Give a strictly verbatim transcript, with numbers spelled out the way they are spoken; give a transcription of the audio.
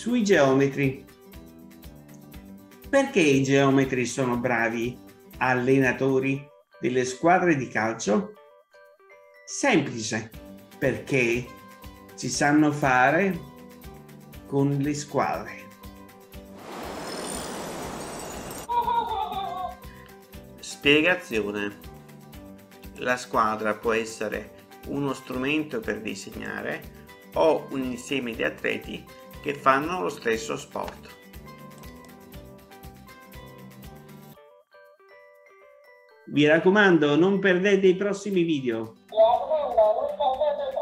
sui geometri. Perché i geometri sono bravi allenatori delle squadre di calcio? Semplice, perché si sanno fare con le squadre. Spiegazione. La squadra può essere uno strumento per disegnare o un insieme di atleti che fanno lo stesso sport. Vi raccomando, non perdete i prossimi video.